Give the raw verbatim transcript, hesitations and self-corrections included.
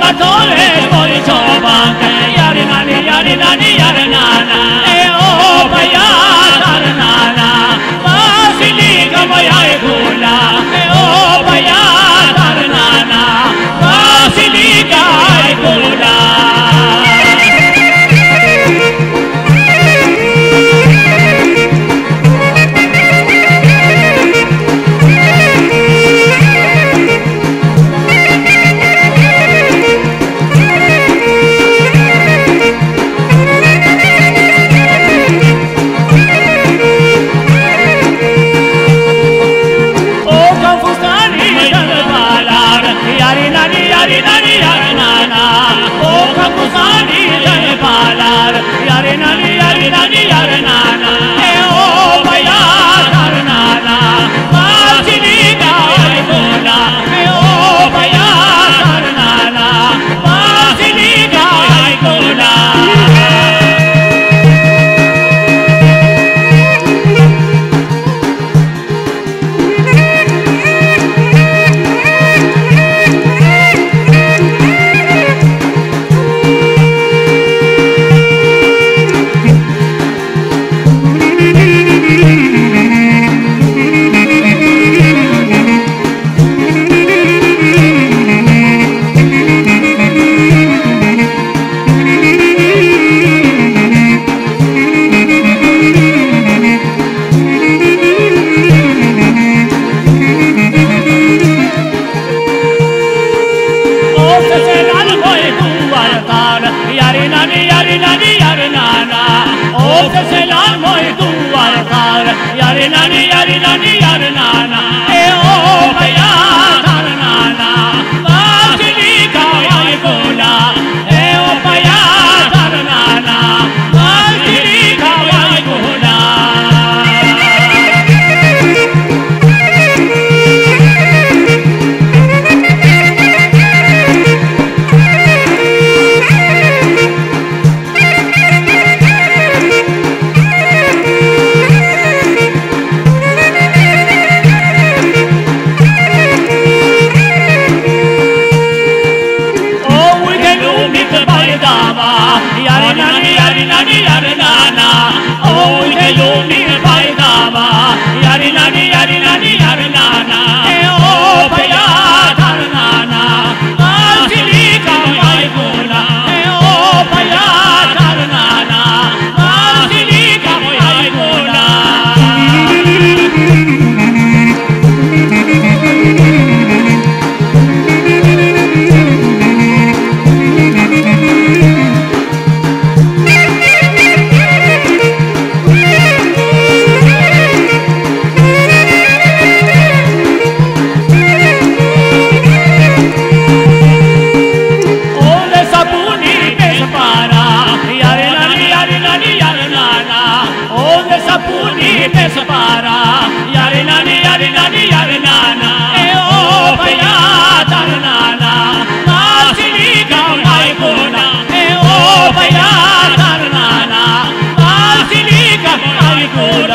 Salvatore poi giovane, yar nani yar nani yar nana, e o baya tar nana, Basilica baya gula, e o baya tar nana, Basilica gula. Yare nani yare nani yare nana, e o baya tar nana, Basilica gula, e o baya tar nana, Basilica gula. Yare nani yare nani yare nana, e o baya tar nana, Basilica gula, e o baya tar nana, Basilica gula. Yare nani yare nani yare nana, oh ye lumi bai dava. Yare nani yare nani yare nana, e o baya tar nana, Basilica gula, e o baya tar nana, Basilica gula. Sapuni pe separa, yare nani yare nani yare nana, e o baya tar nana, Basilica gula, e o baya tar nana, Basilica gula.